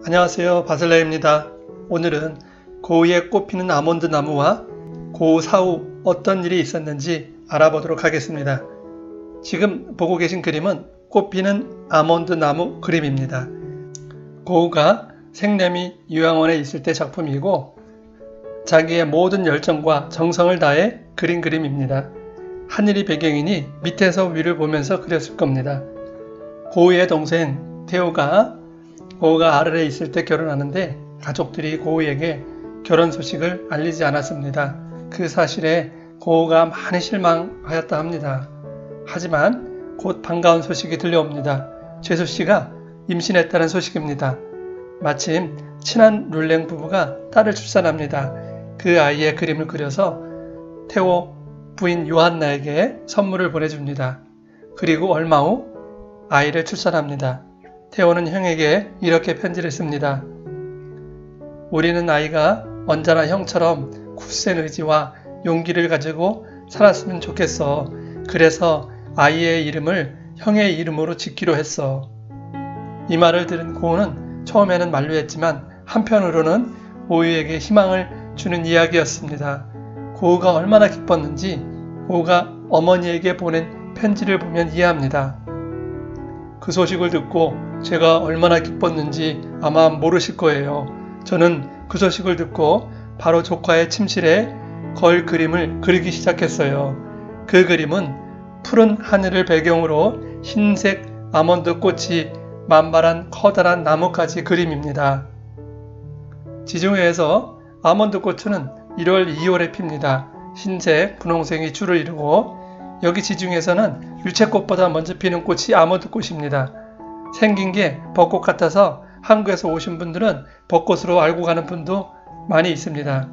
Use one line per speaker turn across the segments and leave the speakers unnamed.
안녕하세요, 바슬레입니다. 오늘은 고우에 꽃피는 아몬드 나무와 고우 사후 어떤 일이 있었는지 알아보도록 하겠습니다. 지금 보고 계신 그림은 꽃피는 아몬드 나무 그림입니다. 고우가 생래미 요양원에 있을 때 작품이고 자기의 모든 열정과 정성을 다해 그린 그림입니다. 하늘이 배경이니 밑에서 위를 보면서 그렸을 겁니다. 고우의 동생 태호가 고우가 아르레에 있을 때 결혼하는데 가족들이 고우에게 결혼 소식을 알리지 않았습니다. 그 사실에 고우가 많이 실망하였다 합니다. 하지만 곧 반가운 소식이 들려옵니다. 죄수씨가 임신했다는 소식입니다. 마침 친한 룰랭 부부가 딸을 출산합니다. 그 아이의 그림을 그려서 태호 부인 요한나에게 선물을 보내줍니다. 그리고 얼마 후 아이를 출산합니다. 태호는 형에게 이렇게 편지를 씁니다. 우리는 아이가 언제나 형처럼 굳센 의지와 용기를 가지고 살았으면 좋겠어. 그래서 아이의 이름을 형의 이름으로 짓기로 했어. 이 말을 들은 고우는 처음에는 만류했지만 한편으로는 고우에게 희망을 주는 이야기였습니다. 고우가 얼마나 기뻤는지 고우가 어머니에게 보낸 편지를 보면 이해합니다. 그 소식을 듣고 제가 얼마나 기뻤는지 아마 모르실 거예요. 저는 그 소식을 듣고 바로 조카의 침실에 걸 그림을 그리기 시작했어요. 그 그림은 푸른 하늘을 배경으로 흰색 아몬드 꽃이 만발한 커다란 나무까지 그림입니다. 지중해에서 아몬드 꽃은 1월, 2월에 핍니다. 흰색, 분홍색이 줄을 이루고 여기 지중해에서는 유채꽃보다 먼저 피는 꽃이 아몬드 꽃입니다. 생긴 게 벚꽃 같아서 한국에서 오신 분들은 벚꽃으로 알고 가는 분도 많이 있습니다.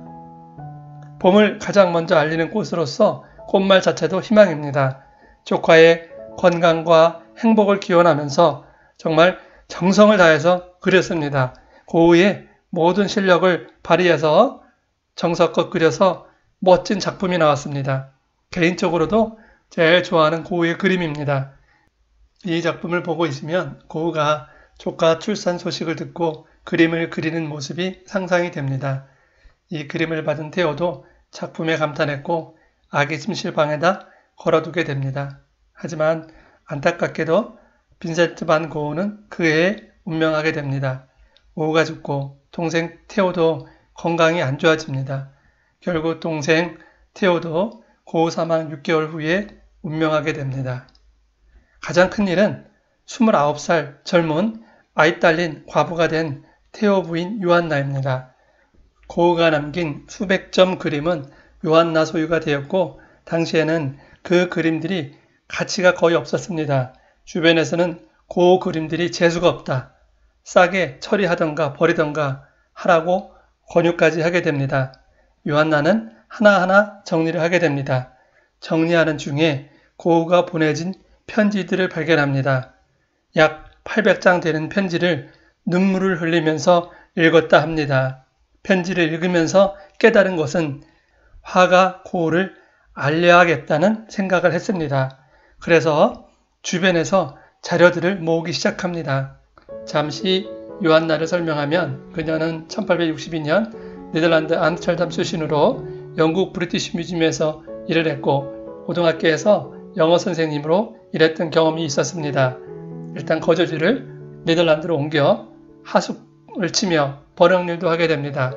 봄을 가장 먼저 알리는 꽃으로서 꽃말 자체도 희망입니다. 조카의 건강과 행복을 기원하면서 정말 정성을 다해서 그렸습니다. 고우의 모든 실력을 발휘해서 정성껏 그려서 멋진 작품이 나왔습니다. 개인적으로도 제일 좋아하는 고우의 그림입니다. 이 작품을 보고 있으면 고우가 조카 출산 소식을 듣고 그림을 그리는 모습이 상상이 됩니다. 이 그림을 받은 태호도 작품에 감탄했고 아기 침실방에다 걸어두게 됩니다. 하지만 안타깝게도 빈센트 반 고우는 그 해에 운명하게 됩니다. 고우가 죽고 동생 태호도 건강이 안 좋아집니다. 결국 동생 태호도 고우 사망 6개월 후에 운명하게 됩니다. 가장 큰 일은 29살 젊은 아이 딸린 과부가 된 태호 부인 요한나입니다. 고우가 남긴 수백 점 그림은 요한나 소유가 되었고 당시에는 그 그림들이 가치가 거의 없었습니다. 주변에서는 고우 그림들이 재수가 없다. 싸게 처리하던가 버리던가 하라고 권유까지 하게 됩니다. 요한나는 하나하나 정리를 하게 됩니다. 정리하는 중에 고우가 보내진 편지들을 발견합니다. 약 800장 되는 편지를 눈물을 흘리면서 읽었다 합니다. 편지를 읽으면서 깨달은 것은 화가 고우를 알려야겠다는 생각을 했습니다. 그래서 주변에서 자료들을 모으기 시작합니다. 잠시 요한나를 설명하면 그녀는 1862년 네덜란드 암스테르담 출신으로 영국 브리티시 뮤지엄에서 일을 했고 고등학교에서 영어 선생님으로 일했던 경험이 있었습니다. 일단 거주지를 네덜란드로 옮겨 하숙을 치며 번역일도 하게 됩니다.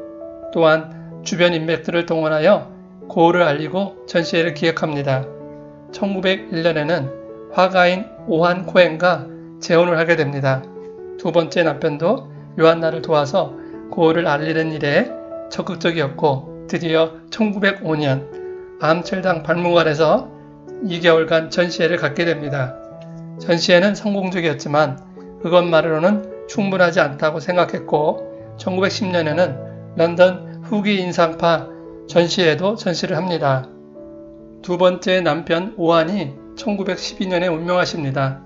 또한 주변 인맥들을 동원하여 고우를 알리고 전시회를 기획합니다. 1901년에는 화가인 오한 코엔과 재혼을 하게 됩니다. 두 번째 남편도 요한나를 도와서 고우를 알리는 일에 적극적이었고 드디어 1905년 암스테르담 박물관에서 2개월간 전시회를 갖게 됩니다. 전시회는 성공적이었지만 그것만으로는 충분하지 않다고 생각했고 1910년에는 런던 후기 인상파 전시회도 전시를 합니다. 두 번째 남편 오한이 1912년에 운명하십니다.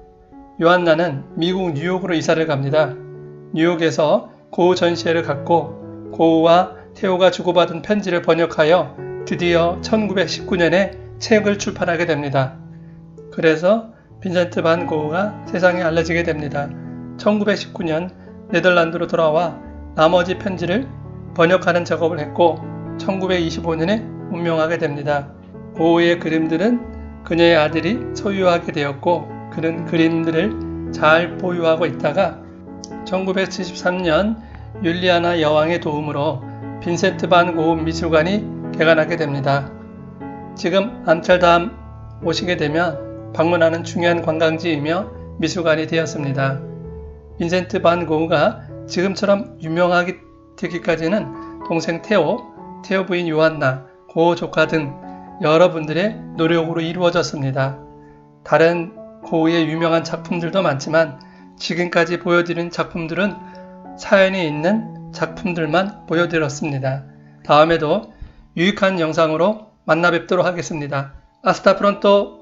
요한나는 미국 뉴욕으로 이사를 갑니다. 뉴욕에서 고우 전시회를 갖고 고우와 태호가 주고받은 편지를 번역하여 드디어 1919년에 책을 출판하게 됩니다. 그래서 빈센트 반 고우가 세상에 알려지게 됩니다. 1919년 네덜란드로 돌아와 나머지 편지를 번역하는 작업을 했고 1925년에 운명하게 됩니다. 고흐의 그림들은 그녀의 아들이 소유하게 되었고 그는 그림들을 잘 보유하고 있다가 1973년 율리아나 여왕의 도움으로 빈센트 반 고흐 미술관이 개관하게 됩니다. 지금 암스테르담 오시게 되면 방문하는 중요한 관광지이며 미술관이 되었습니다. 빈센트 반 고흐가 지금처럼 유명하게 되기까지는 동생 테오, 테오 부인 요한나, 고흐 조카 등 여러분들의 노력으로 이루어졌습니다. 다른 고흐의 유명한 작품들도 많지만 지금까지 보여드린 작품들은 사연이 있는 작품들만 보여드렸습니다. 다음에도 유익한 영상으로 만나 뵙도록 하겠습니다. 아스타 프론토!